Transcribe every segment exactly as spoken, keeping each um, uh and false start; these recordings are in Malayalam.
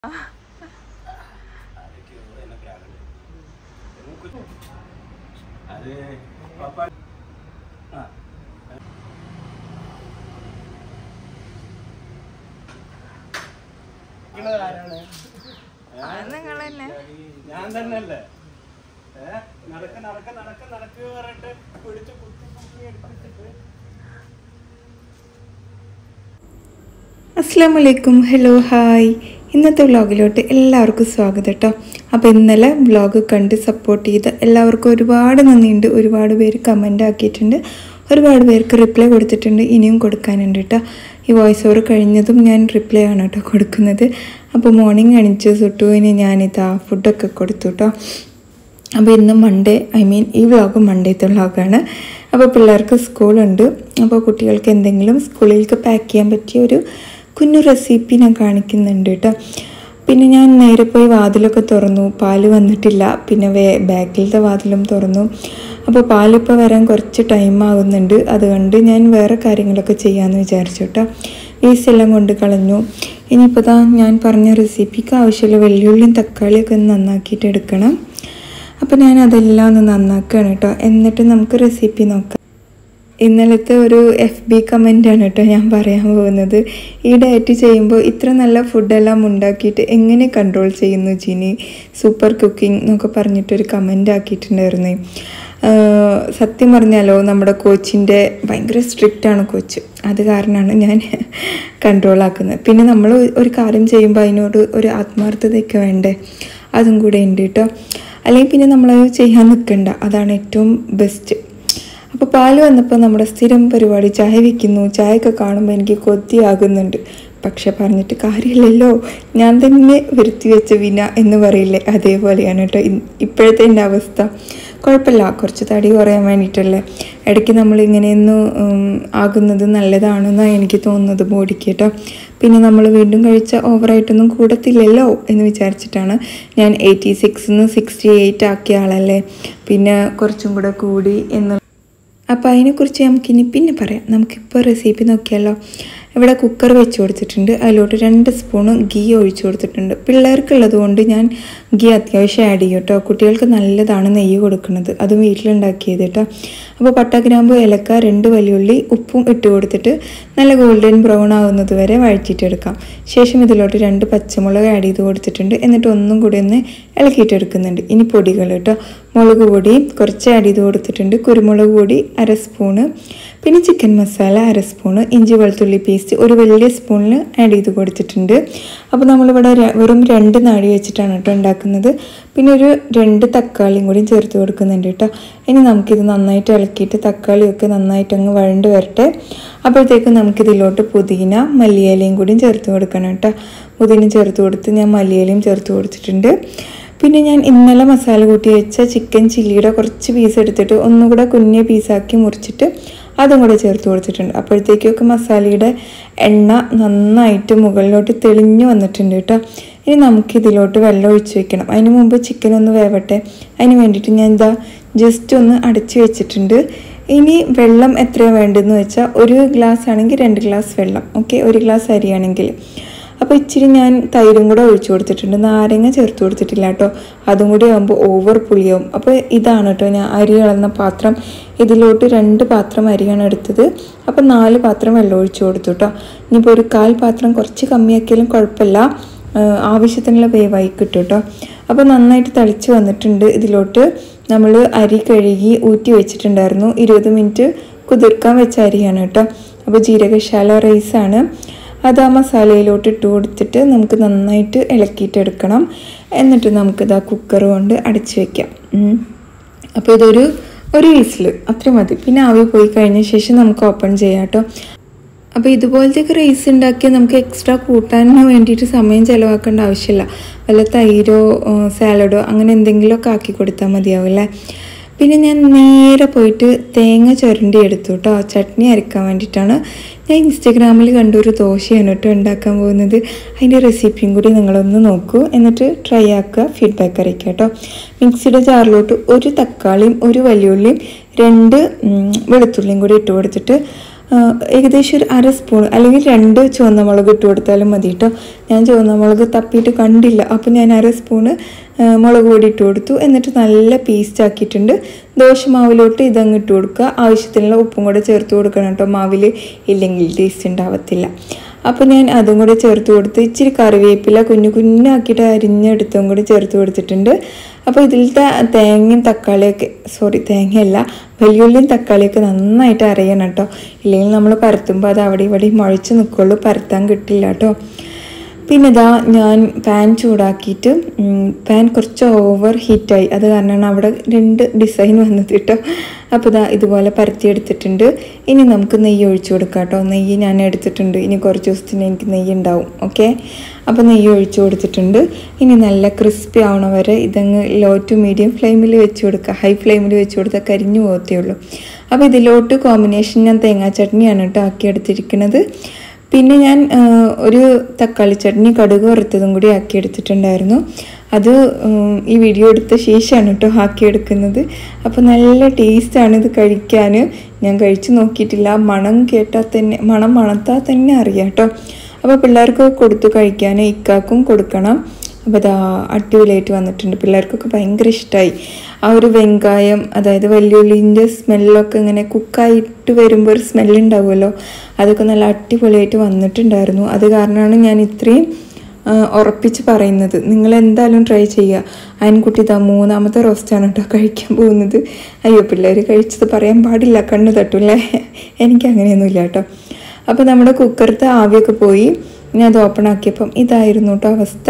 अरे पापा ഞാൻ തന്നെയല്ലേ നടക്ക നടക്ക നടക്ക നടക്കുക പറഞ്ഞിട്ട് പിടിച്ച് കുത്തി കുത്തി എടുത്തിട്ട്. അസ്സലാമു അലൈക്കും, ഹലോ ഹായ്. ഇന്നത്തെ വ്ളോഗിലോട്ട് എല്ലാവർക്കും സ്വാഗതം കേട്ടോ. അപ്പോൾ ഇന്നലെ വ്ളോഗ് കണ്ട് സപ്പോർട്ട് ചെയ്ത എല്ലാവർക്കും ഒരുപാട് നന്ദിയുണ്ട്. ഒരുപാട് പേര് കമൻ്റ് ആക്കിയിട്ടുണ്ട്, ഒരുപാട് പേർക്ക് റിപ്ലൈ കൊടുത്തിട്ടുണ്ട്, ഇനിയും കൊടുക്കാനുണ്ട് കേട്ടോ. ഈ വോയിസ് ഓവർ കഴിഞ്ഞതും ഞാൻ റിപ്ലൈ ആണ് കേട്ടോ കൊടുക്കുന്നത്. അപ്പോൾ മോർണിംഗ് അണിച്ച് സുട്ടുവിന് ഞാനിതാ ഫുഡൊക്കെ കൊടുത്തു കേട്ടോ. അപ്പോൾ ഇന്ന് മൺഡേ, ഐ മീൻ ഈ വ്ളോഗ് മൺഡേത്തെ വ്ളോഗാണ്. അപ്പോൾ പിള്ളേർക്ക് സ്കൂളുണ്ട്. അപ്പോൾ കുട്ടികൾക്ക് എന്തെങ്കിലും സ്കൂളിലേക്ക് പാക്ക് ചെയ്യാൻ പറ്റിയ ഒരു കുഞ്ഞു റെസിപ്പി ഞാൻ കാണിക്കുന്നുണ്ട് കേട്ടോ. പിന്നെ ഞാൻ നേരെ പോയി വാതിലൊക്കെ തുറന്നു, പാല് വന്നിട്ടില്ല. പിന്നെ വേ ബാക്കിലത്തെ വാതിലും തുറന്നു. അപ്പോൾ പാലിപ്പോൾ വരാൻ കുറച്ച് ടൈം ആകുന്നുണ്ട്. അതുകൊണ്ട് ഞാൻ വേറെ കാര്യങ്ങളൊക്കെ ചെയ്യാമെന്ന് വിചാരിച്ചു കേട്ടോ. വേസ്റ്റ് എല്ലാം കൊണ്ട് കളഞ്ഞു. ഇനിയിപ്പോൾ ദാ ഞാൻ പറഞ്ഞ റെസിപ്പിക്ക് ആവശ്യമുള്ള വെള്ളിയുള്ളിയും തക്കാളിയൊക്കെ ഒന്ന് നന്നാക്കിയിട്ട് എടുക്കണം. അപ്പോൾ ഞാൻ അതെല്ലാം ഒന്ന് നന്നാക്കുകയാണ് കേട്ടോ. എന്നിട്ട് നമുക്ക് റെസിപ്പി നോക്കാം. ഇന്നലത്തെ ഒരു എഫ് ബി കമൻ്റാണ് കേട്ടോ ഞാൻ പറയാൻ പോകുന്നത്. ഈ ഡയറ്റ് ചെയ്യുമ്പോൾ ഇത്ര നല്ല ഫുഡെല്ലാം ഉണ്ടാക്കിയിട്ട് എങ്ങനെ കൺട്രോൾ ചെയ്യുന്നു ജിനി, സൂപ്പർ കുക്കിംഗ് എന്നൊക്കെ പറഞ്ഞിട്ടൊരു കമൻ്റ് ആക്കിയിട്ടുണ്ടായിരുന്നു. സത്യം പറഞ്ഞാലോ, നമ്മുടെ കോച്ചിൻ്റെ ഭയങ്കര സ്ട്രിക്റ്റാണ് കോച്ച്. അത് കാരണമാണ് ഞാൻ കൺട്രോൾ ആക്കുന്നത്. പിന്നെ നമ്മൾ ഒരു കാര്യം ചെയ്യുമ്പോൾ അതിനോട് ഒരു ആത്മാർത്ഥതയൊക്കെ വേണ്ടേ, അതും കൂടെ ഉണ്ട് കേട്ടോ. അല്ലെങ്കിൽ പിന്നെ നമ്മളത് ചെയ്യാൻ നിൽക്കണ്ട, അതാണ് ഏറ്റവും ബെസ്റ്റ്. അപ്പോൾ പാല് വന്നപ്പോൾ നമ്മുടെ സ്ഥിരം പരിപാടി ചായ വയ്ക്കുന്നു. ചായയൊക്കെ കാണുമ്പോൾ എനിക്ക് കൊതിയാകുന്നുണ്ട്. പക്ഷെ പറഞ്ഞിട്ട് കാര്യമില്ലല്ലോ, ഞാൻ തന്നെ വരുത്തി വെച്ച വിന എന്ന് പറയില്ലേ, അതേപോലെയാണ് കേട്ടോ ഇപ്പോഴത്തെ എൻ്റെ അവസ്ഥ. കുഴപ്പമില്ല, കുറച്ച് തടി കുറയാൻ വേണ്ടിയിട്ടല്ലേ. ഇടയ്ക്ക് നമ്മളിങ്ങനെയൊന്ന് ആകുന്നത് നല്ലതാണെന്നാണ് എനിക്ക് തോന്നുന്നത് ബോഡിക്ക് കേട്ടോ. പിന്നെ നമ്മൾ വീണ്ടും കഴിച്ച ഓവറായിട്ടൊന്നും കൂടത്തില്ലല്ലോ എന്ന് വിചാരിച്ചിട്ടാണ് ഞാൻ എയ്റ്റി സിക്സിന്ന് സിക്സ്റ്റി എയ്റ്റ് ആക്കിയ ആളല്ലേ. പിന്നെ കുറച്ചും കൂടെ കൂടി എന്ന്. അപ്പോൾ അതിനെക്കുറിച്ച് നമുക്കിനി പിന്നെ പറയാം. നമുക്കിപ്പോൾ റെസിപ്പി നോക്കിയാലോ. ഇവിടെ കുക്കർ വെച്ച് കൊടുത്തിട്ടുണ്ട്. അതിലോട്ട് രണ്ട് സ്പൂണ് ഗീ ഒഴിച്ചു കൊടുത്തിട്ടുണ്ട്. പിള്ളേർക്കുള്ളത് കൊണ്ട് ഞാൻ ഗീ അത്യാവശ്യം ആഡ് ചെയ്യും കേട്ടോ. കുട്ടികൾക്ക് നല്ലതാണ് നെയ്യ് കൊടുക്കുന്നത്, അതും വീട്ടിലുണ്ടാക്കിയത് കേട്ടോ. അപ്പോൾ പട്ട, ഗ്രാമ്പു, ഏലക്ക, രണ്ട് വലിയുള്ളി, ഉപ്പും ഇട്ട് കൊടുത്തിട്ട് നല്ല ഗോൾഡൻ ബ്രൗൺ ആവുന്നത് വരെ വഴറ്റിയിട്ടെടുക്കാം. ശേഷം ഇതിലോട്ട് രണ്ട് പച്ചമുളക് ആഡ് ചെയ്ത് കൊടുത്തിട്ടുണ്ട്. എന്നിട്ട് ഒന്നും കൂടി ഒന്ന് ഇളക്കിയിട്ടെടുക്കുന്നുണ്ട്. ഇനി പൊടികൾ കേട്ടോ. മുളക് പൊടി കുറച്ച് ആഡ് ചെയ്ത് കൊടുത്തിട്ടുണ്ട്, കുരുമുളക് പൊടി അര സ്പൂണ്, പിന്നെ ചിക്കൻ മസാല അര സ്പൂണ്, ഇഞ്ചി വെളുത്തുള്ളി പേസ്റ്റ് ഒരു വലിയ സ്പൂണിൽ ആഡ് ചെയ്ത് കൊടുത്തിട്ടുണ്ട്. അപ്പോൾ നമ്മളിവിടെ വെറും രണ്ട് നാഴി വെച്ചിട്ടാണ് കേട്ടോ ഉണ്ടാക്കുന്നത്. പിന്നെ ഒരു രണ്ട് തക്കാളിയും കൂടി ചേർത്ത് കൊടുക്കുന്നുണ്ട് കേട്ടോ. ഇനി നമുക്കിത് നന്നായിട്ട് ഇളക്കിയിട്ട് തക്കാളിയൊക്കെ നന്നായിട്ട് അങ്ങ് വഴണ്ട് വരട്ടെ. അപ്പോഴത്തേക്കും നമുക്കിതിലോട്ട് പുതിന, മല്ലിയിലയും കൂടി ചേർത്ത് കൊടുക്കണം കേട്ടോ. പുതിന ചേർത്ത് കൊടുത്ത് ഞാൻ മല്ലിയിലയും ചേർത്ത് കൊടുത്തിട്ടുണ്ട്. പിന്നെ ഞാൻ ഇന്നലെ മസാല കൂട്ടി വെച്ച ചിക്കൻ ചില്ലിയുടെ കുറച്ച് പീസ് എടുത്തിട്ട് ഒന്നുകൂടെ കുഞ്ഞ് പീസാക്കി മുറിച്ചിട്ട് അതും കൂടെ ചേർത്ത് കൊടുത്തിട്ടുണ്ട്. അപ്പോഴത്തേക്കൊക്കെ മസാലയുടെ എണ്ണ നന്നായിട്ട് മുകളിലോട്ട് തെളിഞ്ഞു വന്നിട്ടുണ്ട് കേട്ടോ. ഇനി നമുക്കിതിലോട്ട് വെള്ളം ഒഴിച്ച് വെക്കണം. അതിന് മുമ്പ് ചിക്കൻ ഒന്ന് വേവട്ടെ. അതിന് വേണ്ടിയിട്ട് ഞാൻ ഇതാ ജസ്റ്റ് ഒന്ന് അടച്ചു വെച്ചിട്ടുണ്ട്. ഇനി വെള്ളം എത്രയാണ് വേണ്ടതെന്ന് വെച്ചാൽ ഒരു ഗ്ലാസ് ആണെങ്കിൽ രണ്ട് ഗ്ലാസ് വെള്ളം, ഓക്കെ, ഒരു ഗ്ലാസ് അരിയാണെങ്കിൽ. അപ്പോൾ ഇച്ചിരി ഞാൻ തൈരും കൂടെ ഒഴിച്ചു കൊടുത്തിട്ടുണ്ട്. നാരങ്ങ ചേർത്ത് കൊടുത്തിട്ടില്ല കേട്ടോ, അതും കൂടി ആകുമ്പോൾ ഓവർ പുളിയാവും. അപ്പോൾ ഇതാണ് കേട്ടോ ഞാൻ അരി കളന്ന പാത്രം. ഇതിലോട്ട് രണ്ട് പാത്രം അരിയാണ് എടുത്തത്. അപ്പോൾ നാല് പാത്രം വെള്ളം ഒഴിച്ചു കൊടുത്തു കേട്ടോ. ഇനിയിപ്പോൾ ഒരു കാൽ പാത്രം കുറച്ച് കമ്മിയാക്കിയാലും കുഴപ്പമില്ല, ആവശ്യത്തിനുള്ള വേവായി കിട്ടും കേട്ടോ. അപ്പോൾ നന്നായിട്ട് തിളച്ച് വന്നിട്ടുണ്ട്. ഇതിലോട്ട് നമ്മൾ അരി കഴുകി ഊറ്റി വെച്ചിട്ടുണ്ടായിരുന്നു. ഇരുപത് മിനിറ്റ് കുതിർക്കാൻ വെച്ച അരിയാണ് കേട്ടോ. അപ്പോൾ ജീരകശാല റൈസാണ്. അത് ആ മസാലയിലോട്ട് ഇട്ട് കൊടുത്തിട്ട് നമുക്ക് നന്നായിട്ട് ഇളക്കിയിട്ടെടുക്കണം. എന്നിട്ട് നമുക്കിത് ആ കുക്കർ കൊണ്ട് അടച്ചു വയ്ക്കാം. അപ്പോൾ ഇതൊരു ഒരു വിസിൽ അത്ര മതി. പിന്നെ ആവി പോയി കഴിഞ്ഞ ശേഷം നമുക്ക് ഓപ്പൺ ചെയ്യാം കേട്ടോ. അപ്പോൾ ഇതുപോലത്തെയൊക്കെ റൈസ് ഉണ്ടാക്കിയാൽ നമുക്ക് എക്സ്ട്രാ കൂട്ടാനിന് വേണ്ടിയിട്ട് സമയം ചിലവാക്കേണ്ട ആവശ്യമില്ല. വല്ല തൈരോ സാലഡോ അങ്ങനെ എന്തെങ്കിലുമൊക്കെ ആക്കി കൊടുത്താൽ മതിയാവില്ലേ. പിന്നെ ഞാൻ നേരെ പോയിട്ട് തേങ്ങ ചുരണ്ടി എടുത്തു കേട്ടോ, ചട്നി അരക്കാൻ വേണ്ടിയിട്ടാണ്. ഞാൻ ഇൻസ്റ്റഗ്രാമിൽ കണ്ടൊരു ദോശയാണ് കേട്ടോ ഉണ്ടാക്കാൻ പോകുന്നത്. അതിൻ്റെ റെസിപ്പിയും കൂടി നിങ്ങളൊന്ന് നോക്കൂ, എന്നിട്ട് ട്രൈ ആക്കുക, ഫീഡ്ബാക്ക് അറിയിക്കുക കേട്ടോ. മിക്സിയുടെ ജാറിലോട്ട് ഒരു തക്കാളിയും ഒരു വലിയുള്ളിയും രണ്ട് വെളുത്തുള്ളിയും കൂടി ഇട്ട് കൊടുത്തിട്ട് ഏകദേശം ഒരു അര സ്പൂൺ അല്ലെങ്കിൽ രണ്ട് ചുവന്ന മുളക് ഇട്ട് കൊടുത്താലും മതി കേട്ടോ. ഞാൻ ചുവന്ന മുളക് തപ്പിയിട്ട് കണ്ടില്ല, അപ്പോൾ ഞാൻ അര സ്പൂണ് മുളക് പൊടി ഇട്ട് കൊടുത്തു. എന്നിട്ട് നല്ല പേസ്റ്റ് ആക്കിയിട്ടുണ്ട്. ദോശമാവിലോട്ട് ഇതങ്ങ് ഇട്ട് കൊടുക്കുക. ആവശ്യത്തിനുള്ള ഉപ്പും കൂടെ ചേർത്ത് കൊടുക്കണം കേട്ടോ, മാവിൽ ഇല്ലെങ്കിൽ ടേസ്റ്റ് ഉണ്ടാവത്തില്ല. അപ്പോൾ ഞാൻ അതും കൂടെ ചേർത്ത് കൊടുത്ത് ഇച്ചിരി കറിവേപ്പില കുഞ്ഞു കുഞ്ഞാക്കിയിട്ട് അരിഞ്ഞെടുത്തും കൂടി ചേർത്ത് കൊടുത്തിട്ടുണ്ട്. അപ്പോൾ ഇതിലത്തെ തേങ്ങയും തക്കാളിയൊക്കെ സോറി തേങ്ങയല്ല വെല്ലുള്ളിയും തക്കാളിയൊക്കെ നന്നായിട്ട് അരയണം കേട്ടോ, ഇല്ലെങ്കിൽ നമ്മൾ പരത്തുമ്പോൾ അത് അവിടെ ഇവിടെ മുഴച്ച് നിൽക്കുള്ളൂ, പരത്താൻ കിട്ടില്ല കേട്ടോ. പിന്നെ ഇതാ ഞാൻ പാൻ ചൂടാക്കിയിട്ട് പാൻ കുറച്ച് ഓവർ ഹീറ്റായി, അത് കാരണമാണ് അവിടെ രണ്ട് ഡിസൈൻ വന്നത് കേട്ടോ. അപ്പോൾ ഇതാ ഇതുപോലെ പരത്തിയെടുത്തിട്ടുണ്ട്. ഇനി നമുക്ക് നെയ്യ് ഒഴിച്ചു കൊടുക്കാം കേട്ടോ. നെയ്യ് ഞാൻ എടുത്തിട്ടുണ്ട്, ഇനി കുറച്ച് ദിവസത്തിന് എനിക്ക് നെയ്യ് ഉണ്ടാവും. ഓക്കെ, അപ്പോൾ നെയ്യ് ഒഴിച്ചു കൊടുത്തിട്ടുണ്ട്. ഇനി നല്ല ക്രിസ്പി ആവണ വരെ ഇതങ്ങ് ലോ ടു മീഡിയം ഫ്ലെയിമിൽ വെച്ച് കൊടുക്കുക. ഹൈ ഫ്ലെയിമിൽ വെച്ച് കൊടുത്താൽ കരിഞ്ഞു പോകത്തേ ഉള്ളൂ. അപ്പോൾ ഇതിലോട്ട് കോമ്പിനേഷൻ ഞാൻ തേങ്ങാ ചട്നിയാണ് കേട്ടോ ആക്കിയെടുത്തിരിക്കുന്നത്. പിന്നെ ഞാൻ ഒരു തക്കാളി ചട്നി കടുക് വറുത്തതും കൂടി ആക്കിയെടുത്തിട്ടുണ്ടായിരുന്നു. അത് ഈ വീഡിയോ എടുത്ത ശേഷമാണ് കേട്ടോ ആക്കിയെടുക്കുന്നത്. അപ്പോൾ നല്ല ടേസ്റ്റാണ് ഇത് കഴിക്കാൻ. ഞാൻ കഴിച്ച് നോക്കിയിട്ടില്ല, മണം കേട്ടാൽ തന്നെ മണം മണത്താൽ തന്നെ അറിയാം കേട്ടോ. അപ്പോൾ പിള്ളേർക്ക് കൊടുത്തു കഴിക്കാൻ, ഇക്കാക്കും കൊടുക്കണം. അപ്പോൾ അതാ അടിപൊളിയായിട്ട് വന്നിട്ടുണ്ട്. പിള്ളേർക്കൊക്കെ ഭയങ്കര ഇഷ്ടമായി. ആ ഒരു വെങ്കായം, അതായത് വെല്ലുള്ളിൻ്റെ സ്മെല്ലൊക്കെ ഇങ്ങനെ കുക്കായിട്ട് വരുമ്പോൾ ഒരു സ്മെല്ലുണ്ടാവുമല്ലോ, അതൊക്കെ നല്ല അടിപൊളിയായിട്ട് വന്നിട്ടുണ്ടായിരുന്നു. അത് കാരണമാണ് ഞാൻ ഇത്രയും ഉറപ്പിച്ച് പറയുന്നത്. നിങ്ങൾ എന്തായാലും ട്രൈ ചെയ്യുക. അയൻകുട്ടി ഇതാ മൂന്നാമത്തെ റോസ്റ്റാണ് കേട്ടോ കഴിക്കാൻ പോകുന്നത്. അയ്യോ, പിള്ളേർ കഴിച്ചത് പറയാൻ പാടില്ല, കണ്ണ് തട്ടൂല്ലേ. എനിക്കങ്ങനെയൊന്നുമില്ല കേട്ടോ. അപ്പോൾ നമ്മുടെ കുക്കറത്തെ ആവിയൊക്കെ പോയി ഞാൻ അത് ഓപ്പൺ ആക്കിയപ്പം ഇതായിരുന്നു കേട്ടോ അവസ്ഥ.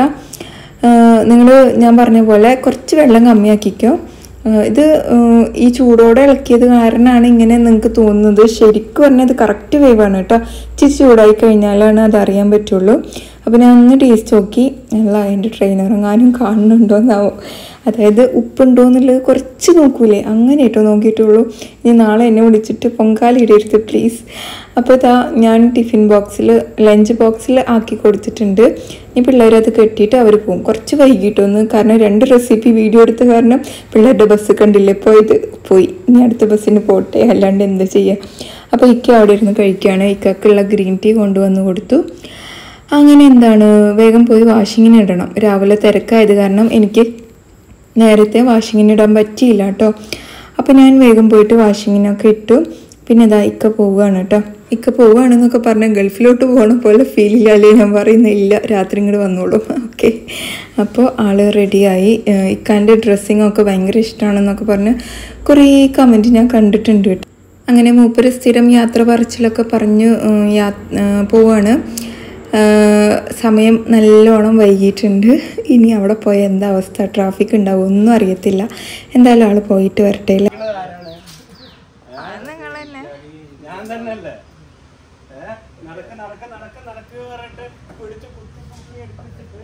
നിങ്ങൾ ഞാൻ പറഞ്ഞ പോലെ കുറച്ച് വെള്ളം കമ്മിയാക്കിക്കോ. ഇത് ഈ ചൂടോടെ ഇളക്കിയത് കാരണമാണ് ഇങ്ങനെ നിങ്ങൾക്ക് തോന്നുന്നത്. ശരിക്കും പറഞ്ഞാൽ ഇത് കറക്റ്റ് വേവാണ് കേട്ടോ. ഇച്ചിരി ചൂടായി കഴിഞ്ഞാലാണ് അത് അറിയാൻ പറ്റുള്ളൂ. അപ്പോൾ ഞാൻ ഒന്ന് ടേസ്റ്റ് നോക്കി. അല്ല, അതിൻ്റെ ട്രെയിനർ എങ്ങാനും കാണുന്നുണ്ടോ എന്നാവും. അതായത് ഉപ്പുണ്ടോ എന്നുള്ളത് കുറച്ച് നോക്കൂലേ, അങ്ങനെ കേട്ടോ നോക്കിയിട്ടുള്ളൂ. ഇനി നാളെ എന്നെ വിളിച്ചിട്ട് പൊങ്കാല ഇടരുത് പ്ലീസ്. അപ്പോൾ ഇതാ ഞാൻ ടിഫിൻ ബോക്സിൽ ലഞ്ച് ബോക്സിൽ ആക്കി കൊടുത്തിട്ടുണ്ട്. ഇനി പിള്ളേരത് കെട്ടിയിട്ട് അവർ പോകും. കുറച്ച് വൈകിട്ടൊന്ന്, കാരണം രണ്ട് റെസിപ്പി വീഡിയോ എടുത്ത കാരണം പിള്ളേരുടെ ബസ് കണ്ടില്ലേ പോയത് പോയി. ഇനി അടുത്ത ബസ്സിന് പോട്ടെ, അല്ലാണ്ട് എന്താ ചെയ്യുക. അപ്പോൾ ഇക്ക അവിടെ ഇരുന്ന് കഴിക്കുകയാണ്. ഇക്കുള്ള ഗ്രീൻ ടീ കൊണ്ടുവന്ന് കൊടുത്തു. അങ്ങനെ എന്താണ് വേഗം പോയി വാഷിങ്ങിന് ഇടണം. രാവിലെ തിരക്കായത് കാരണം എനിക്ക് നേരത്തെ വാഷിങ്ങിന് ഇടാൻ പറ്റിയില്ല കേട്ടോ. അപ്പോൾ ഞാൻ വേഗം പോയിട്ട് വാഷിങ്ങിനൊക്കെ ഇട്ടു. പിന്നെ ഇതാ ഇക്ക പോവുകയാണ് കേട്ടോ. ഇക്ക പോവുകയാണെന്നൊക്കെ പറഞ്ഞാൽ ഗൾഫിലോട്ട് പോകണ പോലെ ഫീൽ ചെയ്യാല്ലേ ഞാൻ പറയുന്നില്ല, രാത്രി ഇങ്ങോട്ട് വന്നോളൂ. ഓക്കെ, അപ്പോൾ ആൾ റെഡിയായി. ഇക്കാൻ്റെ ഡ്രസ്സിങ്ങൊക്കെ ഭയങ്കര ഇഷ്ടമാണെന്നൊക്കെ പറഞ്ഞ് കുറേ കമൻറ്റ് ഞാൻ കണ്ടിട്ടുണ്ട് കേട്ടോ. അങ്ങനെ മൂപ്പര് സ്ഥിരം യാത്ര പറച്ചിലൊക്കെ പറഞ്ഞ് യാ പോവാണ്. സമയം നല്ലോണം വൈകിട്ടുണ്ട്. ഇനി അവിടെ പോയ എന്താ അവസ്ഥ, ട്രാഫിക് ഉണ്ടാവും ഒന്നും അറിയത്തില്ല. എന്തായാലും ആൾ പോയിട്ട് വരട്ടെ. ഞാൻ തന്നെയല്ലേ നടക്ക നടക്ക നടക്ക നടക്കുക പറഞ്ഞിട്ട് പിടിച്ച് കുത്തി കുത്തി എടുപ്പിച്ചിട്ട്.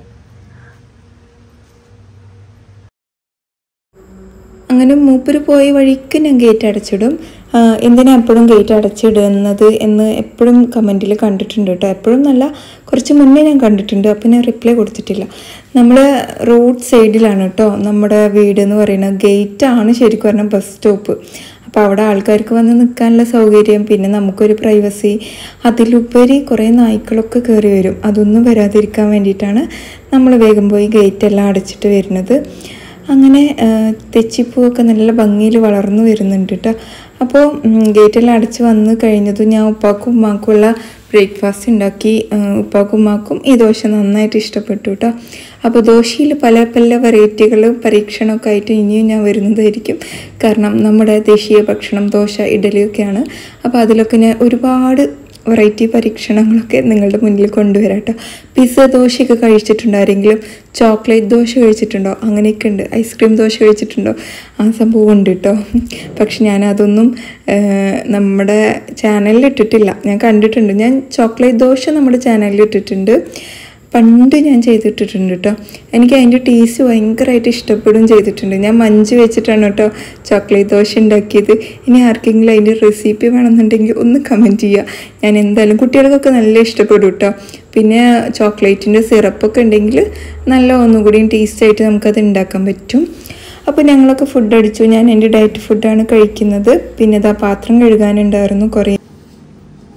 അങ്ങനെ മൂപ്പര് പോയ വഴിക്ക് ഞാൻ ഗേറ്റ് അടച്ചിടും. എന്തിനാ എപ്പോഴും ഗേറ്റ് അടച്ചിടുന്നത് എന്ന് എപ്പോഴും കമൻറ്റിൽ കണ്ടിട്ടുണ്ട് കേട്ടോ. എപ്പോഴും നല്ല കുറച്ച് മുന്നേ ഞാൻ കണ്ടിട്ടുണ്ട്. അപ്പോൾ ഞാൻ റിപ്ലൈ കൊടുത്തിട്ടില്ല. നമ്മൾ റോഡ് സൈഡിലാണ് കേട്ടോ നമ്മുടെ വീട് എന്ന് പറയുന്നത്. ഗേറ്റാണ് ശരിക്കും പറഞ്ഞാൽ ബസ് സ്റ്റോപ്പ്. അപ്പോൾ അവിടെ ആൾക്കാർക്ക് വന്ന് നിൽക്കാനുള്ള സൗകര്യം, പിന്നെ നമുക്കൊരു പ്രൈവസി, അതിലുപരി കുറേ നായ്ക്കളൊക്കെ കയറി വരും. അതൊന്നും വരാതിരിക്കാൻ വേണ്ടിയിട്ടാണ് നമ്മൾ വേഗം പോയി ഗേറ്റെല്ലാം അടച്ചിട്ട് വരുന്നത്. അങ്ങനെ തെച്ചിപ്പൂവൊക്കെ നല്ല ഭംഗിയിൽ വളർന്നു വരുന്നുണ്ട് കേട്ടോ. അപ്പോൾ ഗേറ്റെല്ലാം അടച്ച് വന്ന് കഴിഞ്ഞതും ഞാൻ ഉപ്പാക്കും ഉമ്മാക്കുമുള്ള ബ്രേക്ക്ഫാസ്റ്റ് ഉണ്ടാക്കി. ഉപ്പാക്കും ഉമ്മാക്കും ഈ ദോശ നന്നായിട്ട് ഇഷ്ടപ്പെട്ടു കേട്ടോ. അപ്പോൾ ദോശയിൽ പല പല വെറൈറ്റികൾ പരീക്ഷണമൊക്കെ ആയിട്ട് ഇനിയും ഞാൻ വരുന്നതായിരിക്കും. കാരണം നമ്മുടെ ദേശീയ ഭക്ഷണം ദോശ ഇഡലിയൊക്കെയാണ്. അപ്പോൾ അതിലൊക്കെ ഞാൻ ഒരുപാട് വെറൈറ്റി പരീക്ഷണങ്ങളൊക്കെ നിങ്ങളുടെ മുന്നിൽ കൊണ്ടുവരാം കേട്ടോ. പിസ്സ ദോശയൊക്കെ കഴിച്ചിട്ടുണ്ടോ ആരെങ്കിലും? ചോക്ലേറ്റ് ദോശ കഴിച്ചിട്ടുണ്ടോ? അങ്ങനെയൊക്കെ ഉണ്ട്. ഐസ്ക്രീം ദോശ കഴിച്ചിട്ടുണ്ടോ? ആ സംഭവം ഉണ്ട് കേട്ടോ. പക്ഷെ ഞാൻ അതൊന്നും നമ്മുടെ ചാനലിൽ ഇട്ടിട്ടില്ല. ഞാൻ കണ്ടിട്ടുണ്ട്. ഞാൻ ചോക്ലേറ്റ് ദോശ നമ്മുടെ ചാനലിൽ ഇട്ടിട്ടുണ്ട്. പണ്ട് ഞാൻ ചെയ്തിട്ടിട്ടുണ്ട് കേട്ടോ. എനിക്ക് അതിൻ്റെ ടേസ്റ്റ് ഭയങ്കരമായിട്ട് ഇഷ്ടപ്പെടുകയും ചെയ്തിട്ടുണ്ട്. ഞാൻ മഞ്ച് വെച്ചിട്ടാണ് കേട്ടോ ചോക്ലേറ്റ് ദോശ ഉണ്ടാക്കിയത്. ഇനി ആർക്കെങ്കിലും അതിൻ്റെ റെസിപ്പി വേണമെന്നുണ്ടെങ്കിൽ ഒന്ന് കമൻറ്റ് ചെയ്യുക. ഞാൻ എന്തായാലും കുട്ടികൾക്കൊക്കെ നല്ല ഇഷ്ടപ്പെടും കേട്ടോ. പിന്നെ ചോക്ലേറ്റിൻ്റെ സിറപ്പൊക്കെ ഉണ്ടെങ്കിൽ നല്ല ഒന്നുകൂടിയും ടേസ്റ്റായിട്ട് നമുക്കത് ഉണ്ടാക്കാൻ പറ്റും. അപ്പോൾ ഞങ്ങളൊക്കെ ഫുഡ് അടിച്ചു. ഞാൻ എൻ്റെ ഡയറ്റ് ഫുഡാണ് കഴിക്കുന്നത്. പിന്നെ ഇതാ പാത്രം കഴുകാനുണ്ടായിരുന്നു കുറേ.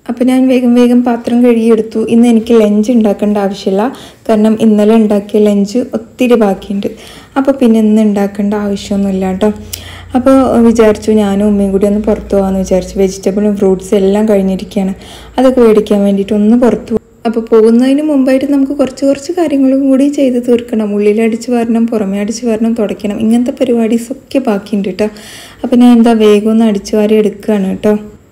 അപ്പോൾ ഞാൻ വേഗം വേഗം പാത്രം കഴുകിയെടുത്തു. ഇന്ന് എനിക്ക് ലഞ്ച് ഉണ്ടാക്കേണ്ട ആവശ്യമില്ല, കാരണം ഇന്നലെ ഉണ്ടാക്കിയ ലഞ്ച് ഒത്തിരി ബാക്കിയുണ്ട്. അപ്പോൾ പിന്നെ ഇന്ന് ഉണ്ടാക്കേണ്ട ആവശ്യമൊന്നുമില്ല കേട്ടോ. അപ്പോൾ വിചാരിച്ചു ഞാനും ഉമ്മയും കൂടി ഒന്ന് പുറത്തു പോകാമെന്ന് വിചാരിച്ചു. വെജിറ്റബിളും ഫ്രൂട്ട്സും എല്ലാം കഴിഞ്ഞിരിക്കുകയാണ്, അതൊക്കെ മേടിക്കാൻ വേണ്ടിയിട്ട് ഒന്ന് പുറത്തു. അപ്പോൾ പോകുന്നതിന് മുമ്പായിട്ട് നമുക്ക് കുറച്ച് കുറച്ച് കാര്യങ്ങളും കൂടി ചെയ്ത് തീർക്കണം. ഉള്ളിലടിച്ച് വരണം, പുറമേ അടിച്ച് വരണം, തുടയ്ക്കണം, ഇങ്ങനത്തെ പരിപാടീസൊക്കെ ബാക്കിയുണ്ട് കേട്ടോ. അപ്പോൾ ഞാൻ എന്താ വേഗം ഒന്ന് അടിച്ചു വാരി എടുക്കുകയാണ് കേട്ടോ.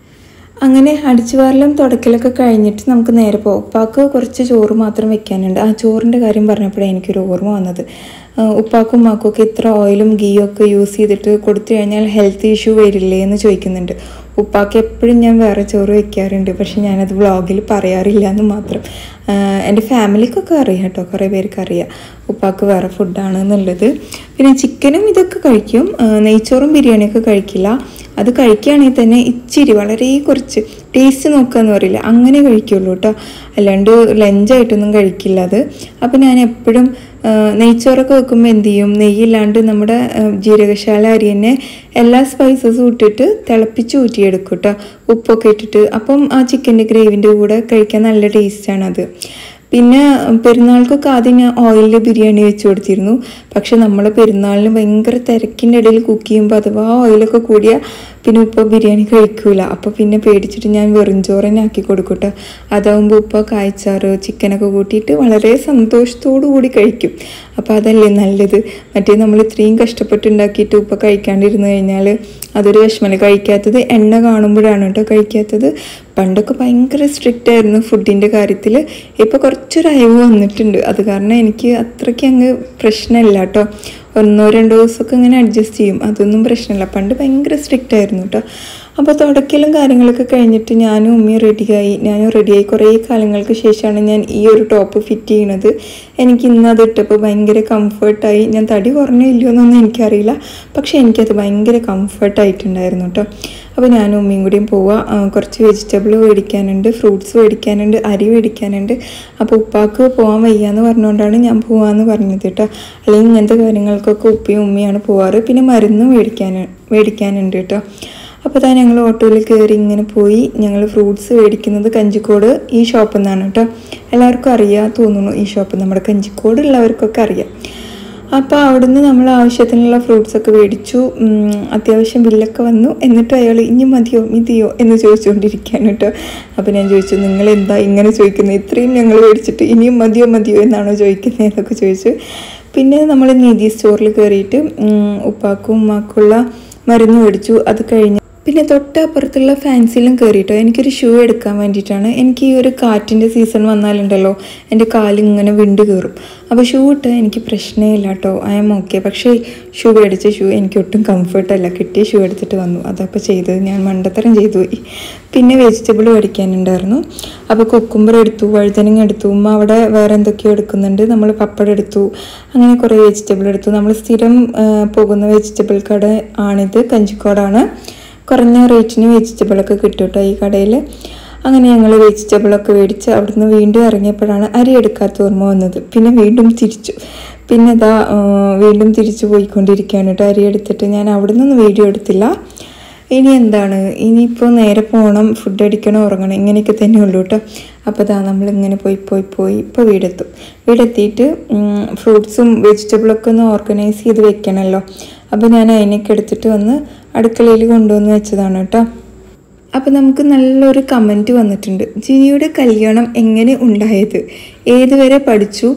അങ്ങനെ അടിച്ചു വാരലും തുടക്കലൊക്കെ കഴിഞ്ഞിട്ട് നമുക്ക് നേരെ പോകും. ഉപ്പാക്ക് കുറച്ച് ചോറ് മാത്രം വെക്കാനുണ്ട്. ആ ചോറിൻ്റെ കാര്യം പറഞ്ഞപ്പോഴേ എനിക്കൊരു ഓർമ്മ വന്നത്. ഉപ്പാക്കും ഉമ്മാക്കും ഒക്കെ ഇത്ര ഓയിലും ഗീയും ഒക്കെ യൂസ് ചെയ്തിട്ട് കൊടുത്തു കഴിഞ്ഞാൽ ഹെൽത്ത് ഇഷ്യൂ വരില്ലേ എന്ന് ചോദിക്കുന്നുണ്ട്. ഉപ്പാക്ക് എപ്പോഴും ഞാൻ വേറെ ചോറ് വെക്കാറുണ്ട്, പക്ഷെ ഞാനത് വ്ളോഗിൽ പറയാറില്ല എന്ന് മാത്രം. എൻ്റെ ഫാമിലിക്കൊക്കെ അറിയാം കേട്ടോ, കുറേ പേർക്ക് അറിയാം ഉപ്പാക്ക് വേറെ ഫുഡാണ് എന്നുള്ളത്. പിന്നെ ചിക്കനും ഇതൊക്കെ കഴിക്കും, നെയ്ച്ചോറും ബിരിയാണിയൊക്കെ കഴിക്കില്ല. അത് കഴിക്കുകയാണെങ്കിൽ തന്നെ ഇച്ചിരി വളരെ കുറച്ച് ടേസ്റ്റ് നോക്കുകയെന്ന് പറയില്ല, അങ്ങനെ കഴിക്കുള്ളൂ കേട്ടോ, അല്ലാണ്ട് ലഞ്ചായിട്ടൊന്നും കഴിക്കില്ല അത്. അപ്പോൾ ഞാൻ എപ്പോഴും നെയ്ച്ചോറൊക്കെ വെക്കുമ്പോൾ എന്ത് ചെയ്യും, നെയ്യില്ലാണ്ട് നമ്മുടെ ജീരകശാല അരി തന്നെ എല്ലാ സ്പൈസസും ഇട്ടിട്ട് തിളപ്പിച്ച് ഊറ്റിയെടുക്കും കേട്ടോ, ഉപ്പൊക്കെ ഇട്ടിട്ട്. അപ്പം ആ ചിക്കൻ്റെ ഗ്രേവിൻ്റെ കൂടെ കഴിക്കാൻ നല്ല ടേസ്റ്റാണത്. പിന്നെ പെരുന്നാൾക്കൊക്കെ ആദ്യം ഞാൻ ഓയിലിൽ ബിരിയാണി വെച്ച് കൊടുത്തിരുന്നു. പക്ഷെ നമ്മൾ പെരുന്നാളിന് ഭയങ്കര തിരക്കിൻ്റെ ഇടയിൽ കുക്ക് ചെയ്യുമ്പോൾ അഥവാ ഓയിലൊക്കെ കൂടിയാൽ പിന്നെ ഉപ്പ ബിരിയാണി കഴിക്കൂല. അപ്പോൾ പിന്നെ പേടിച്ചിട്ട് ഞാൻ വെറും ചോറ് തന്നെ ആക്കി കൊടുക്കട്ടെ. അതാവുമ്പോൾ ഉപ്പ കായ്ച്ചാറ് ചിക്കനൊക്കെ കൂട്ടിയിട്ട് വളരെ സന്തോഷത്തോടു കൂടി കഴിക്കും. അപ്പോൾ അതല്ലേ നല്ലത്. മറ്റേ നമ്മൾ ഇത്രയും കഷ്ടപ്പെട്ട് ഉണ്ടാക്കിയിട്ട് ഉപ്പ കഴിക്കാണ്ടിരുന്നു കഴിഞ്ഞാൽ അതൊരു വിഷമമല്ലേ. കഴിക്കാത്തത് എണ്ണ കാണുമ്പോഴാണ് കേട്ടോ കഴിക്കാത്തത്. പണ്ടൊക്കെ ഭയങ്കര സ്ട്രിക്റ്റ് ആയിരുന്നു ഫുഡിൻ്റെ കാര്യത്തിൽ. ഇപ്പോൾ കുറച്ചൊരു അയവ് വന്നിട്ടുണ്ട്. അത് കാരണം എനിക്ക് അത്രയ്ക്ക് അങ്ങ് പ്രശ്നമില്ല കേട്ടോ. ഒന്നോ രണ്ടോ ദിവസമൊക്കെ ഇങ്ങനെ അഡ്ജസ്റ്റ് ചെയ്യും, അതൊന്നും പ്രശ്നമില്ല. പണ്ട് ഭയങ്കര സ്ട്രിക്റ്റ് ആയിരുന്നു കേട്ടോ. അപ്പോൾ തുടക്കലും കാര്യങ്ങളൊക്കെ കഴിഞ്ഞിട്ട് ഞാനും ഉമ്മയും റെഡിയായി. ഞാനും റെഡിയായി. കുറേ കാലങ്ങൾക്ക് ശേഷമാണ് ഞാൻ ഈ ഒരു ടോപ്പ് ഫിറ്റ് ചെയ്യണത്. എനിക്ക് ഇന്ന് അത് ഇട്ടപ്പോൾ ഭയങ്കര കംഫർട്ടായി. ഞാൻ തടി കുറഞ്ഞോ ഇല്ലയോ എന്നൊന്നും എനിക്കറിയില്ല, പക്ഷേ എനിക്കത് ഭയങ്കര കംഫർട്ടായിട്ടുണ്ടായിരുന്നു കേട്ടോ. അപ്പോൾ ഞാനും ഉമ്മയും കൂടിയും പോവുക. കുറച്ച് വെജിറ്റബിൾ മേടിക്കാനുണ്ട്, ഫ്രൂട്ട്സ് മേടിക്കാനുണ്ട്, അരി മേടിക്കാനുണ്ട്. അപ്പോൾ ഉപ്പാക്ക് പോകാൻ വയ്യാന്ന് പറഞ്ഞുകൊണ്ടാണ് ഞാൻ പോകാമെന്ന് പറഞ്ഞത് കേട്ടോ. അല്ലെങ്കിൽ ഇങ്ങനത്തെ കാര്യങ്ങൾക്കൊക്കെ ഉപ്പയും ഉമ്മയാണ് പോവാറ്. പിന്നെ മരുന്ന് മേടിക്കാൻ മേടിക്കാനുണ്ട് കേട്ടോ. അപ്പോൾ തന്നെ ഞങ്ങൾ ഓട്ടോയിൽ കയറി ഇങ്ങനെ പോയി. ഞങ്ങൾ ഫ്രൂട്ട്സ് മേടിക്കുന്നത് കഞ്ചിക്കോട് ഈ ഷോപ്പിൽ നിന്നാണ് കേട്ടോ. എല്ലാവർക്കും അറിയാം തോന്നുന്നു ഈ ഷോപ്പ്, നമ്മുടെ കഞ്ചിക്കോട് ഉള്ളവർക്കൊക്കെ അറിയാം. അപ്പോൾ അവിടുന്ന് നമ്മൾ ആവശ്യത്തിനുള്ള ഫ്രൂട്ട്സൊക്കെ മേടിച്ചു. അത്യാവശ്യം ബില്ലൊക്കെ വന്നു. എന്നിട്ട് അയാൾ ഇനി മതിയോ മതിയോ എന്ന് ചോദിച്ചുകൊണ്ടിരിക്കുകയാണ് കേട്ടോ. അപ്പോൾ ഞാൻ ചോദിച്ചു, നിങ്ങൾ എന്താ ഇങ്ങനെ ചോദിക്കുന്നത്, ഇത്രയും ഞങ്ങൾ മേടിച്ചിട്ട് ഇനിയും മതിയോ മതിയോ എന്നാണോ ചോദിക്കുന്നത് എന്നൊക്കെ ചോദിച്ചു. പിന്നെ നമ്മൾ നീതി സ്റ്റോറിൽ കയറിയിട്ട് ഉപ്പാക്കും ഉമ്മാക്കുള്ള മരുന്ന് മേടിച്ചു. അത് കഴിഞ്ഞ് പിന്നെ തൊട്ടപ്പുറത്തുള്ള ഫാൻസിയിലും കയറിയിട്ടോ. എനിക്കൊരു ഷൂ എടുക്കാൻ വേണ്ടിയിട്ടാണ്. എനിക്ക് ഈ ഒരു കാറ്റിൻ്റെ സീസൺ വന്നാലുണ്ടല്ലോ എൻ്റെ കാലിങ്ങനെ വിണ്ട് കയറും. അപ്പോൾ ഷൂ ഇട്ടാൽ എനിക്ക് പ്രശ്നമേ ഇല്ല കേട്ടോ, ഐ എം ഓക്കെ. പക്ഷേ ഷൂ മേടിച്ച ഷൂ എനിക്ക് ഒട്ടും കംഫർട്ടല്ല. കിട്ടിയ ഷൂ എടുത്തിട്ട് വന്നു, അതപ്പോൾ ചെയ്തത് ഞാൻ മണ്ടത്തരം ചെയ്തു പോയി. പിന്നെ വെജിറ്റബിൾ മേടിക്കാനുണ്ടായിരുന്നു. അപ്പോൾ കുക്കുംബർ എടുത്തു, വഴുതനങ്ങ എടുത്തു. ഉമ്മ അവിടെ വേറെ എന്തൊക്കെയോ എടുക്കുന്നുണ്ട്. നമ്മൾ പപ്പടം എടുത്തു. അങ്ങനെ കുറേ വെജിറ്റബിൾ എടുത്തു. നമ്മൾ സ്ഥിരം പോകുന്ന വെജിറ്റബിൾ കട ആണിത്, കഞ്ചിക്കോടാണ്. കുറഞ്ഞ റേറ്റിന് വെജിറ്റബിളൊക്കെ കിട്ടും കേട്ടോ ഈ കടയിൽ. അങ്ങനെ ഞങ്ങൾ വെജിറ്റബിളൊക്കെ മേടിച്ച് അവിടുന്ന് വീണ്ടും ഇറങ്ങിയപ്പോഴാണ് അരി എടുക്കാത്ത ഓർമ്മ വന്നത്. പിന്നെ വീണ്ടും തിരിച്ചു. പിന്നെ ഇതാ വീണ്ടും തിരിച്ചു പോയിക്കൊണ്ടിരിക്കുകയാണ് കേട്ടോ അരി എടുത്തിട്ട്. ഞാൻ അവിടെ നിന്നൊന്നും വീഡിയോ എടുത്തില്ല. ഇനി എന്താണ്, ഇനിയിപ്പോൾ നേരെ പോകണം, ഫുഡ് അടിക്കണം, ഉറങ്ങണം, ഇങ്ങനെയൊക്കെ തന്നെ ഉള്ളൂ കേട്ടോ. അപ്പോൾ ഇതാ നമ്മളിങ്ങനെ പോയി പോയി പോയി ഇപ്പോൾ വീടെത്തും. വീടെത്തിയിട്ട് ഫ്രൂട്ട്സും വെജിറ്റബിളൊക്കെ ഒന്ന് ഓർഗനൈസ് ചെയ്ത് വെക്കണമല്ലോ. അപ്പോൾ ഞാൻ അതിനൊക്കെ എടുത്തിട്ട് വന്ന് അടുക്കളയിൽ കൊണ്ടുവന്ന് വെച്ചതാണ് കേട്ടോ. അപ്പോൾ നമുക്ക് നല്ലൊരു കമൻറ്റ് വന്നിട്ടുണ്ട്. ജിനിയുടെ കല്യാണം എങ്ങനെ ഉണ്ടായത്, ഏതുവരെ പഠിച്ചു,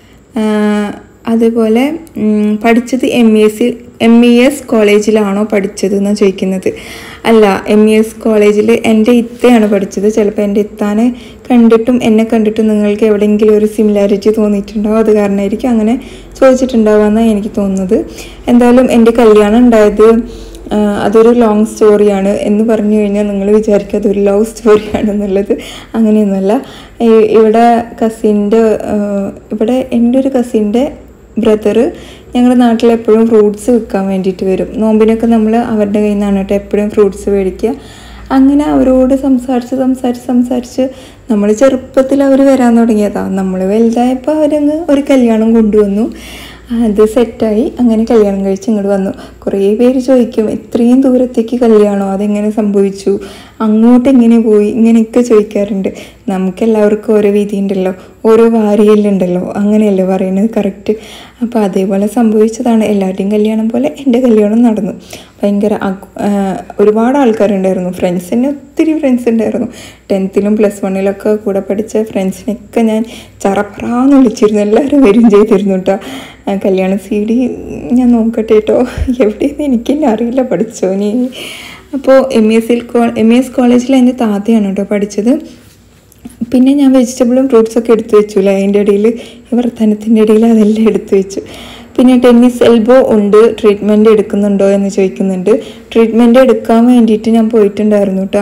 അതുപോലെ പഠിച്ചത് M E S M E S കോളേജിലാണോ പഠിച്ചത് എന്നാണ് ചോദിക്കുന്നത്. അല്ല, എം ഇ എസ് കോളേജിൽ എൻ്റെ ഇത്തയാണ് പഠിച്ചത്. ചിലപ്പോൾ എൻ്റെ ഇത്താനെ കണ്ടിട്ടും എന്നെ കണ്ടിട്ടും നിങ്ങൾക്ക് എവിടെയെങ്കിലും ഒരു സിമിലാരിറ്റി തോന്നിയിട്ടുണ്ടാവും, അത് കാരണമായിരിക്കും അങ്ങനെ ചോദിച്ചിട്ടുണ്ടാവുമെന്നാണ് എനിക്ക് തോന്നുന്നത്. എന്തായാലും എൻ്റെ കല്യാണം ഉണ്ടായത് അതൊരു ലോങ് സ്റ്റോറിയാണ് എന്ന് പറഞ്ഞു കഴിഞ്ഞാൽ നിങ്ങൾ വിചാരിക്കുക അതൊരു ലവ് സ്റ്റോറിയാണെന്നുള്ളത്. അങ്ങനെയൊന്നുമല്ല. ഇവിടെ കസിൻ്റെ ഇവിടെ എൻ്റെ ഒരു കസിൻ്റെ ബ്രദറ് ഞങ്ങളുടെ നാട്ടിലെപ്പോഴും ഫ്രൂട്ട്സ് വിൽക്കാൻ വേണ്ടിയിട്ട് വരും. നോമ്പിനൊക്കെ നമ്മൾ അവരുടെ കയ്യിൽ നിന്നാണ് കേട്ടോ എപ്പോഴും ഫ്രൂട്ട്സ് മേടിക്കുക. അങ്ങനെ അവരോട് സംസാരിച്ച് സംസാരിച്ച് സംസാരിച്ച് നമ്മൾ ചെറുപ്പത്തിൽ അവർ വരാൻ തുടങ്ങിയതാണ്. നമ്മൾ വലുതായപ്പോൾ അവരങ്ങ് ഒരു കല്യാണം കൊണ്ടുവന്നു. അത് സെറ്റായി. അങ്ങനെ കല്യാണം കഴിച്ച് ഇങ്ങോട്ട് വന്നു. കുറേ പേര് ചോദിക്കും ഇത്രയും ദൂരത്തേക്ക് കല്യാണമോ, അതെങ്ങനെ സംഭവിച്ചു അങ്ങോട്ട് എങ്ങനെ പോയി ഇങ്ങനെയൊക്കെ ചോദിക്കാറുണ്ട്. നമുക്കെല്ലാവർക്കും ഓരോ വിധി ഉണ്ടല്ലോ, ഓരോ വാരിയല്ലുണ്ടല്ലോ, അങ്ങനെയല്ലേ പറയുന്നത് കറക്റ്റ്. അപ്പോൾ അതേപോലെ സംഭവിച്ചതാണ്. എല്ലാവരുടെയും കല്യാണം പോലെ എൻ്റെ കല്യാണം നടന്നു. ഭയങ്കര ഒരുപാട് ആൾക്കാരുണ്ടായിരുന്നു. ഫ്രണ്ട്സ് തന്നെ ഒത്തിരി ഫ്രണ്ട്സ് ഉണ്ടായിരുന്നു. ടെൻത്തിലും പ്ലസ് വണ്ണിലൊക്കെ കൂടെ പഠിച്ച ഫ്രണ്ട്സിനൊക്കെ ഞാൻ ചറപ്പറാന്ന് വിളിച്ചിരുന്നു. എല്ലാവരും വരും ചെയ്തിരുന്നു കേട്ടോ. കല്യാണ സി ഡി ഞാൻ നോക്കട്ടെ കേട്ടോ, എവിടെയെന്ന് എനിക്ക് തന്നെ അറിയില്ല പഠിച്ചോ നീ. അപ്പോൾ എം എസ് എൽ കോ എം എസ് കോളേജിൽ എൻ്റെ താത്തയാണ് കേട്ടോ പഠിച്ചത്. പിന്നെ ഞാൻ വെജിറ്റബിളും ഫ്രൂട്ട്സൊക്കെ എടുത്തു വെച്ചു അല്ലേ, അതിൻ്റെ ഇടയിൽ ഈ വർത്തമാനത്തിൻ്റെ ഇടയിൽ അതെല്ലാം എടുത്തു വെച്ചു. പിന്നെ ടെന്നീസ് എൽബോ ഉണ്ട്, ട്രീറ്റ്മെൻറ്റ് എടുക്കുന്നുണ്ടോ എന്ന് ചോദിക്കുന്നുണ്ട്. ട്രീറ്റ്മെൻറ്റ് എടുക്കാൻ വേണ്ടിയിട്ട് ഞാൻ പോയിട്ടുണ്ടായിരുന്നു കേട്ടോ.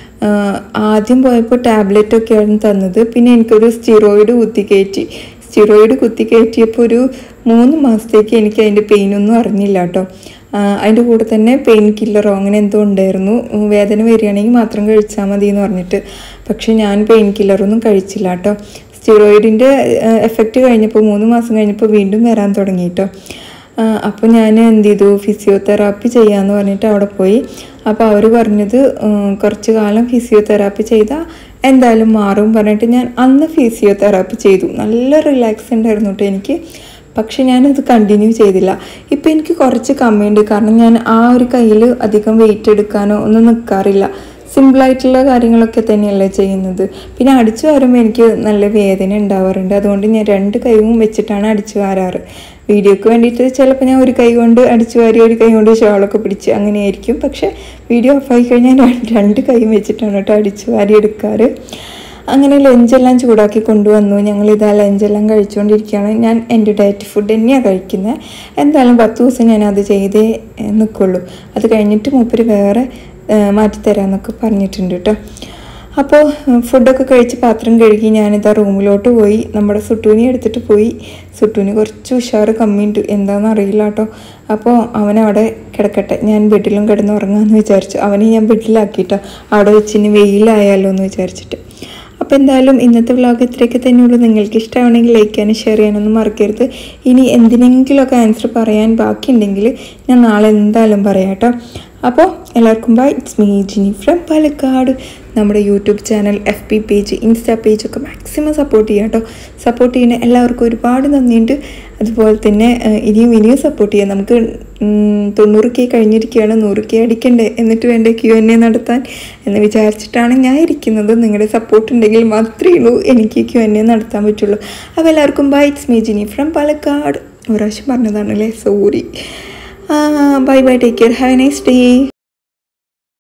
ആദ്യം പോയപ്പോൾ ടാബ്ലറ്റൊക്കെയാണ് തന്നത്. പിന്നെ എനിക്കൊരു സ്റ്റിറോയിഡ് കുത്തിക്കയറ്റി സ്റ്റിറോയിഡ് കുത്തിക്കയറ്റിയപ്പോൾ ഒരു മൂന്ന് മാസത്തേക്ക് എനിക്ക് അതിൻ്റെ പെയിനൊന്നും അറിഞ്ഞില്ല കേട്ടോ. അതിൻ്റെ കൂടെ തന്നെ പെയിൻ കില്ലറോ അങ്ങനെ എന്തോ ഉണ്ടായിരുന്നു. വേദന വരികയാണെങ്കിൽ മാത്രം കഴിച്ചാൽ മതി എന്ന് പറഞ്ഞിട്ട്. പക്ഷെ ഞാൻ പെയിൻ കില്ലറൊന്നും കഴിച്ചില്ല കേട്ടോ. സ്റ്റിറോയിഡിൻ്റെ എഫക്റ്റ് കഴിഞ്ഞപ്പോൾ മൂന്ന് മാസം കഴിഞ്ഞപ്പോൾ വീണ്ടും വരാൻ തുടങ്ങി കേട്ടോ. അപ്പോൾ ഞാൻ എന്ത് ചെയ്തു, ഫിസിയോതെറാപ്പി ചെയ്യാമെന്ന് പറഞ്ഞിട്ട് അവിടെ പോയി. അപ്പോൾ അവർ പറഞ്ഞത് കുറച്ച് കാലം ഫിസിയോതെറാപ്പി ചെയ്താൽ എന്തായാലും മാറും പറഞ്ഞിട്ട് ഞാൻ അന്ന് ഫിസിയോതെറാപ്പി ചെയ്തു. നല്ല റിലാക്സ് ഉണ്ടായിരുന്നു കേട്ടോ എനിക്ക്. പക്ഷെ ഞാനത് കണ്ടിന്യൂ ചെയ്തില്ല. ഇപ്പം എനിക്ക് കുറച്ച് കമ്മിയുണ്ട്, കാരണം ഞാൻ ആ ഒരു കയ്യിൽ അധികം വെയിറ്റ് എടുക്കാനോ ഒന്നും നിൽക്കാറില്ല. സിമ്പിളായിട്ടുള്ള കാര്യങ്ങളൊക്കെ തന്നെയല്ലേ ചെയ്യുന്നത്. പിന്നെ അടിച്ചു വാരുമ്പോൾ എനിക്ക് നല്ല വേദന ഉണ്ടാവാറുണ്ട്. അതുകൊണ്ട് ഞാൻ രണ്ട് കൈയും വെച്ചിട്ടാണ് അടിച്ചു വാരാറ്. വീഡിയോക്ക് വേണ്ടിയിട്ട് ചിലപ്പോൾ ഞാൻ ഒരു കൈ കൊണ്ട് അടിച്ചു വാരി ഒരു കൈ കൊണ്ട് ഷോളൊക്കെ പിടിച്ച് അങ്ങനെയായിരിക്കും. പക്ഷേ വീഡിയോ ഓഫായി കഴിഞ്ഞാൽ രണ്ട് കൈയും വെച്ചിട്ടാണ് കേട്ടോ അടിച്ചു വാരി എടുക്കാറ്. അങ്ങനെ ലഞ്ചെല്ലാം ചൂടാക്കി കൊണ്ടുവന്നു. ഞങ്ങളിതാ ലഞ്ചെല്ലാം കഴിച്ചുകൊണ്ടിരിക്കുകയാണ്. ഞാൻ എൻ്റെ ഡയറ്റ് ഫുഡ് തന്നെയാണ് കഴിക്കുന്നത്. എന്തായാലും പത്ത് ദിവസം ഞാനത് ചെയ്തേ നിൽക്കുള്ളൂ. അത് കഴിഞ്ഞിട്ട് മൂപ്പര് വേറെ മാറ്റിത്തരാമെന്നൊക്കെ പറഞ്ഞിട്ടുണ്ട് കേട്ടോ. അപ്പോൾ ഫുഡൊക്കെ കഴിച്ച് പാത്രം കഴുകി ഞാനിതാ റൂമിലോട്ട് പോയി. നമ്മുടെ സുട്ടൂനി എടുത്തിട്ട് പോയി. സുട്ടൂനി കുറച്ച് ഉഷാറ് കമ്മിയുണ്ട്, എന്താണെന്ന് അറിയില്ല കേട്ടോ. അപ്പോൾ അവനവിടെ കിടക്കട്ടെ, ഞാൻ ബെഡിലും കിടന്ന് ഉറങ്ങാമെന്ന് വിചാരിച്ചു. അവനെ ഞാൻ ബെഡിലാക്കിയിട്ടോ, അവിടെ വെച്ച് ഇനി വെയിലായാലോ എന്ന് വിചാരിച്ചിട്ട്. അപ്പോൾ എന്തായാലും ഇന്നത്തെ വ്ളോഗ് ഇത്രയൊക്കെ തന്നെയുള്ളൂ. നിങ്ങൾക്ക് ഇഷ്ടമാണെങ്കിൽ ലൈക്ക് ചെയ്യാനും ഷെയർ ചെയ്യാനൊന്നും മറക്കരുത്. ഇനി എന്തിനെങ്കിലുമൊക്കെ ആൻസർ പറയാൻ ബാക്കിയുണ്ടെങ്കിൽ ഞാൻ നാളെ എന്തായാലും പറയാം കേട്ടോ. അപ്പോൾ എല്ലാവർക്കും bye. It's me Jini from Palakkad. നമ്മുടെ YouTube channel, F B page, insta പേജൊക്കെ മാക്സിമം സപ്പോർട്ട് ചെയ്യാം കേട്ടോ. സപ്പോർട്ട് ചെയ്യുന്ന എല്ലാവർക്കും ഒരുപാട് നന്ദിയുണ്ട്. അതുപോലെ തന്നെ ഇനിയും ഇനിയും സപ്പോർട്ട് ചെയ്യാം. നമുക്ക് തൊണ്ണൂറ് കെ കഴിഞ്ഞിരിക്കുകയാണ്, നൂറ് കെ അടിക്കണ്ടേ, എന്നിട്ട് വേണ്ടേ ക്യു എൻ എ നടത്താൻ എന്ന് വിചാരിച്ചിട്ടാണ് ഞാൻ ഇരിക്കുന്നത്. നിങ്ങളുടെ സപ്പോർട്ട് ഉണ്ടെങ്കിൽ മാത്രമേ ഉള്ളൂ എനിക്ക് ക്യു എൻ എ നടത്താൻ പറ്റുള്ളൂ. അപ്പോൾ എല്ലാവർക്കും bye. It's me Jini from Palakkad. ഒരു പ്രാവശ്യം പറഞ്ഞതാണല്ലേ, sorry. Bye bye, take care, have a nice day.